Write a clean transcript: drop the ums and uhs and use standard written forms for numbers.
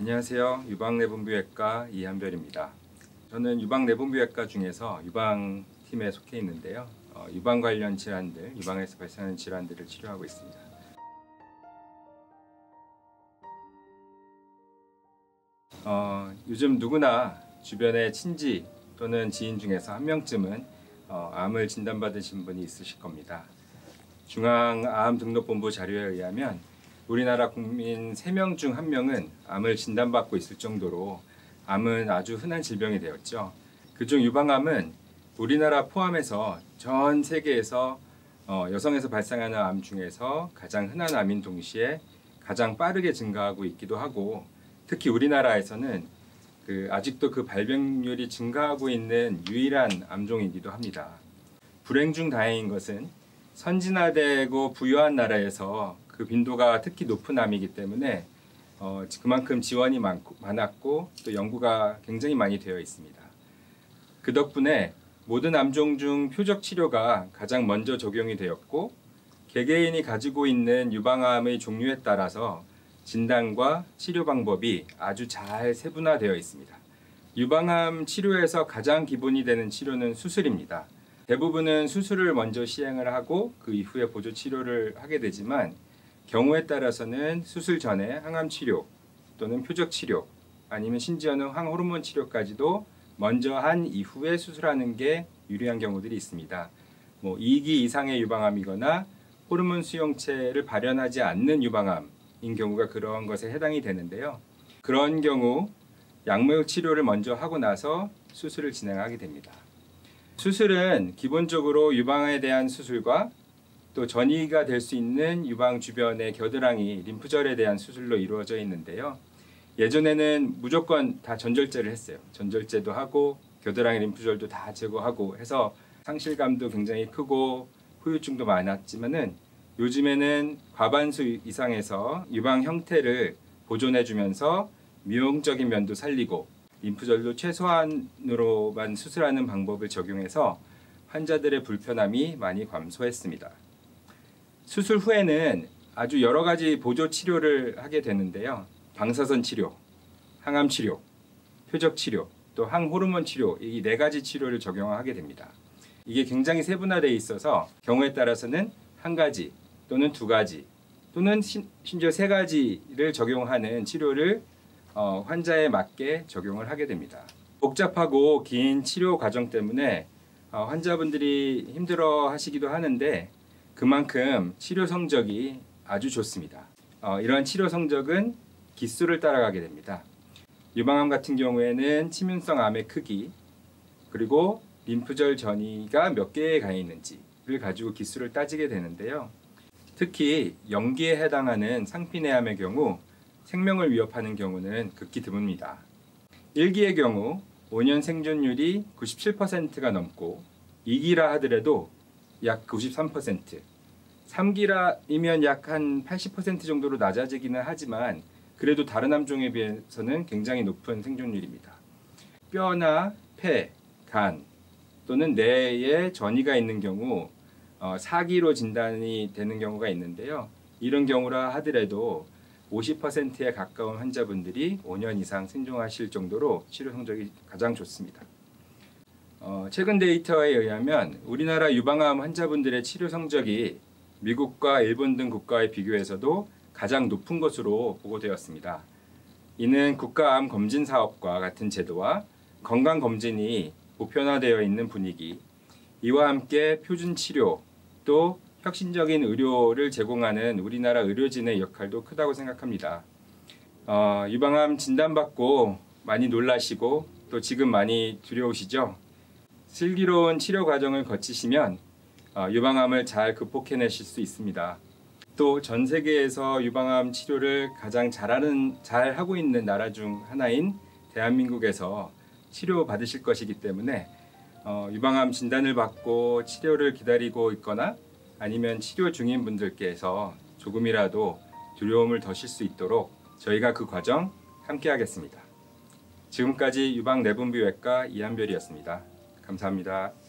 안녕하세요. 유방내분비외과 이한별입니다. 저는 유방내분비외과 중에서 유방팀에 속해 있는데요. 유방 관련 질환들, 유방에서 발생하는 질환들을 치료하고 있습니다. 요즘 누구나 주변의 친지 또는 지인 중에서 한 명쯤은 암을 진단받으신 분이 있으실 겁니다. 중앙암등록본부 자료에 의하면 우리나라 국민 3명 중 1명은 암을 진단받고 있을 정도로 암은 아주 흔한 질병이 되었죠. 그중 유방암은 우리나라 포함해서 전 세계에서 여성에서 발생하는 암 중에서 가장 흔한 암인 동시에 가장 빠르게 증가하고 있기도 하고, 특히 우리나라에서는 아직도 그 발병률이 증가하고 있는 유일한 암종이기도 합니다. 불행 중 다행인 것은 선진화되고 부유한 나라에서 그 빈도가 특히 높은 암이기 때문에 그만큼 지원이 많았고 또 연구가 굉장히 많이 되어 있습니다. 그 덕분에 모든 암종 중 표적 치료가 가장 먼저 적용이 되었고, 개개인이 가지고 있는 유방암의 종류에 따라서 진단과 치료 방법이 아주 잘 세분화되어 있습니다. 유방암 치료에서 가장 기본이 되는 치료는 수술입니다. 대부분은 수술을 먼저 시행을 하고 그 이후에 보조 치료를 하게 되지만, 경우에 따라서는 수술 전에 항암 치료 또는 표적 치료, 아니면 심지어는 항호르몬 치료까지도 먼저 한 이후에 수술하는 게 유리한 경우들이 있습니다. 2기 이상의 유방암이거나 호르몬 수용체를 발현하지 않는 유방암인 경우가 그런 것에 해당이 되는데요. 그런 경우 약물 치료를 먼저 하고 나서 수술을 진행하게 됩니다. 수술은 기본적으로 유방에 대한 수술과 또 전이가 될 수 있는 유방 주변의 겨드랑이, 림프절에 대한 수술로 이루어져 있는데요. 예전에는 무조건 다 전절제를 했어요. 전절제도 하고 겨드랑이 림프절도 다 제거하고 해서 상실감도 굉장히 크고 후유증도 많았지만은, 요즘에는 과반수 이상에서 유방 형태를 보존해주면서 미용적인 면도 살리고 림프절도 최소한으로만 수술하는 방법을 적용해서 환자들의 불편함이 많이 감소했습니다. 수술 후에는 아주 여러 가지 보조 치료를 하게 되는데요. 방사선 치료, 항암 치료, 표적 치료, 또 항호르몬 치료, 이 4가지 치료를 적용하게 됩니다. 이게 굉장히 세분화되어 있어서 경우에 따라서는 1가지 또는 2가지 또는 심지어 3가지를 적용하는 치료를 환자에 맞게 적용을 하게 됩니다. 복잡하고 긴 치료 과정 때문에 환자분들이 힘들어 하시기도 하는데, 그만큼 치료 성적이 아주 좋습니다. 이러한 치료 성적은 기수를 따라가게 됩니다. 유방암 같은 경우에는 치명성 암의 크기, 그리고 림프절 전이가 몇 개에 가 있는지를 가지고 기수를 따지게 되는데요. 특히 영기에 해당하는 상피내암의 경우 생명을 위협하는 경우는 극히 드뭅니다. 1기의 경우 5년 생존율이 97%가 넘고, 2기라 하더라도 약 93%, 3기라이면 약 한 80% 정도로 낮아지기는 하지만 그래도 다른 암종에 비해서는 굉장히 높은 생존율입니다. 뼈나 폐, 간 또는 뇌에 전이가 있는 경우 4기로 진단이 되는 경우가 있는데요. 이런 경우라 하더라도 50%에 가까운 환자분들이 5년 이상 생존하실 정도로 치료 성적이 가장 좋습니다. 최근 데이터에 의하면 우리나라 유방암 환자분들의 치료 성적이 미국과 일본 등 국가에 비교해서도 가장 높은 것으로 보고되었습니다. 이는 국가암검진사업과 같은 제도와 건강검진이 보편화되어 있는 분위기, 이와 함께 표준치료 또 혁신적인 의료를 제공하는 우리나라 의료진의 역할도 크다고 생각합니다. 유방암 진단받고 많이 놀라시고 또 지금 많이 두려우시죠? 슬기로운 치료 과정을 거치시면 유방암을 잘 극복해내실 수 있습니다. 또 전 세계에서 유방암 치료를 가장 잘하고 있는 나라 중 하나인 대한민국에서 치료받으실 것이기 때문에 유방암 진단을 받고 치료를 기다리고 있거나 아니면 치료 중인 분들께서 조금이라도 두려움을 더실 수 있도록 저희가 그 과정 함께 하겠습니다. 지금까지 유방내분비외과 이한별이었습니다. 감사합니다.